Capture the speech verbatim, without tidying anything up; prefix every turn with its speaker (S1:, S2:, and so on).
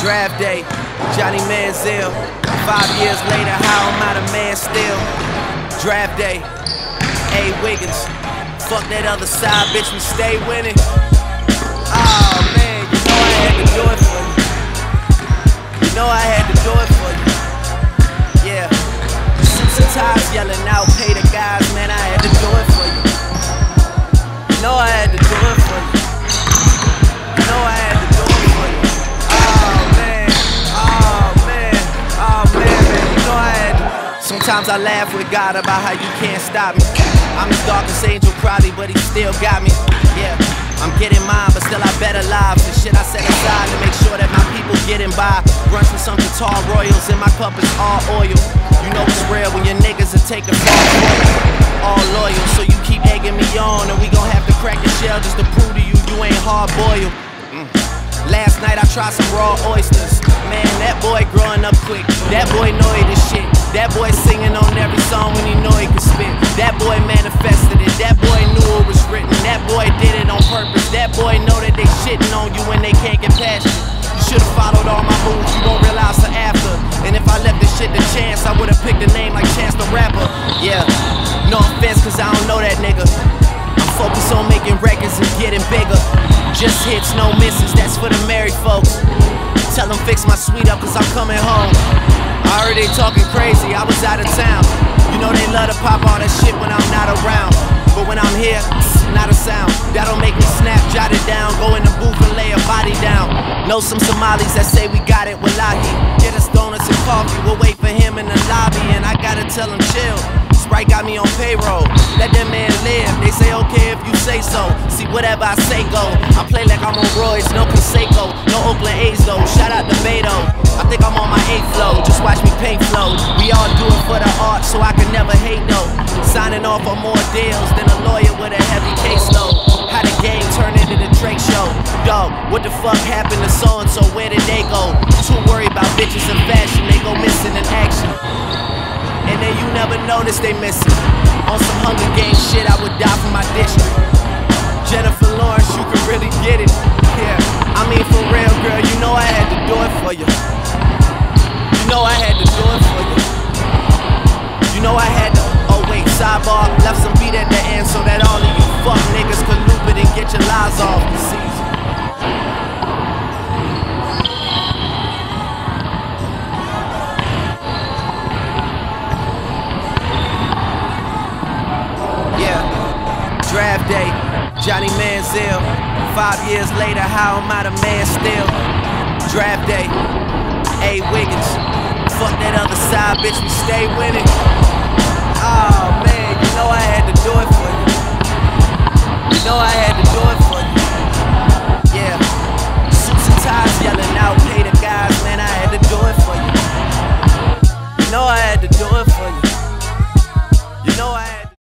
S1: Draft day, Johnny Manziel. Five years later, how am I the man still? Draft day, A. Wiggins. Fuck that other side, bitch, we stay winning. Oh man, you know I had to do it for you. You know I had to do it for you. Yeah. Suits and ties yelling out, pay the guys, man, I had to do it for you. You know I had to do it for you. You know I had to do it for you. Oh man, oh man, oh man, man, you know I had to. Sometimes I laugh with God about how you can't stop me. I'm his darkest angel probably, but he still got me. Yeah, I'm getting mine, but still I better live. The shit I set aside to make sure that my people getting by. Run through some guitar royals, and my cup is all oil. You know it's real when your niggas are taking fall for you. All loyal, so you keep egging me on, and we gon' have to crack the shell just to prove to you you ain't hard boiled. Mm. Last night I tried some raw oysters. Man, that boy growing up quick. That boy know he the shit. That boy singing on every song when he know he could spit. That boy manifested it. That boy knew it was written. That boy did it on purpose. That boy know that they shitting on you when they can't get past you. You should've followed all my moves, you gon' realize the after. And if I left this shit to chance, I would've picked a name like Chance the Rapper. Yeah, no offense cause I don't know that nigga. I'm focused on making records and getting bigger. Just hits, no misses, that's for the married folks. Tell them fix my suite up cause I'm coming home. I heard they talking crazy, I was out of town. You know they love to pop all that shit when I'm not around. But when I'm here, not a sound. That'll make me snap, jot it down. Go in the booth and lay a body down. Know some Somalis that say we got it, wallahi. Get us donuts and coffee, we'll wait for him in the lobby. And I gotta tell him chill. Sprite got me on payroll, let that man live. They say okay if you say so. See whatever I say go. I play like I'm on Royce, no Conseco, no Oakland A's though. Shout out to Beto. I think I'm on my eighth flow. Just watch me paint flow. We all do it for the art, so I can never hate though. Signing off on more deals than a lawyer with a heavy caseload. How the game turned into the Drake show. Dog, what the fuck happened to so and so? Where did they go? Too worried about bitches and fashion, they go missing in action. And then you never notice they missing. On some Hunger Games shit, I would die for my district. Jennifer Lawrence, you can really get it. Yeah, I mean for real, girl, you know I had to do it for you. You know I had to do it for you. You know I had to. Oh wait, sidebar, left some beat at the end so that all of you fuck niggas could loop it and get your lies off. See? Draft day, Johnny Manziel. Five years later, how am I the man still? Draft day, A. Wiggins. Fuck that other side, bitch, we stay winning. Oh man, you know I had to do it for you. You know I had to do it